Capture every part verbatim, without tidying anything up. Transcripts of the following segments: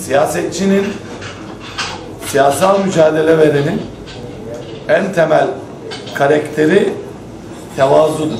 Siyasetçinin, siyasal mücadele verenin en temel karakteri tevazudur.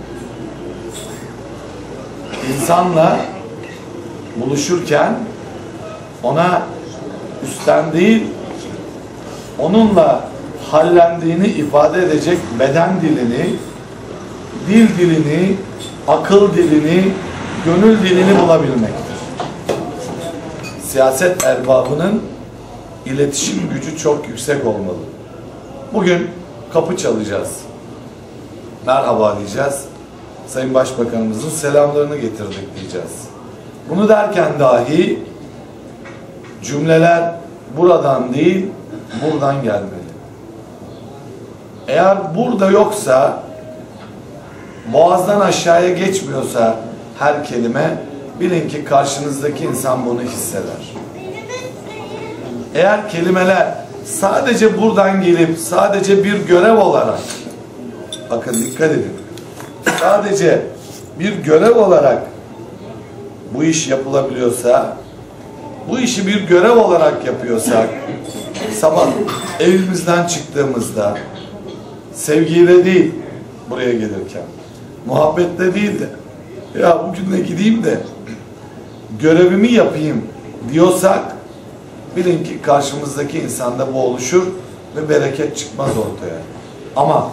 İnsanla buluşurken ona üstten değil, onunla hallendiğini ifade edecek beden dilini, dil dilini, akıl dilini, gönül dilini bulabilmektir. Siyaset erbabının iletişim gücü çok yüksek olmalı. Bugün kapı çalacağız. Merhaba diyeceğiz. Sayın Başbakanımızın selamlarını getirdik diyeceğiz. Bunu derken dahi cümleler buradan değil, buradan gelmeli. Eğer burada yoksa, boğazdan aşağıya geçmiyorsa her kelime, bilin ki karşınızdaki insan bunu hisseder. Eğer kelimeler sadece buradan gelip sadece bir görev olarak, bakın dikkat edin, sadece bir görev olarak bu iş yapılabiliyorsa, bu işi bir görev olarak yapıyorsak, sabah evimizden çıktığımızda sevgiyle değil, buraya gelirken muhabbetle değil de ya bugün de gideyim de görevimi yapayım diyorsak, bilin ki karşımızdaki insanda bu oluşur ve bereket çıkmaz ortaya. Ama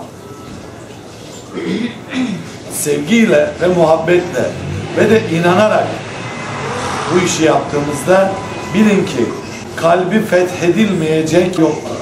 sevgiyle ve muhabbetle ve de inanarak bu işi yaptığımızda bilin ki kalbi fethedilmeyecek yoktur.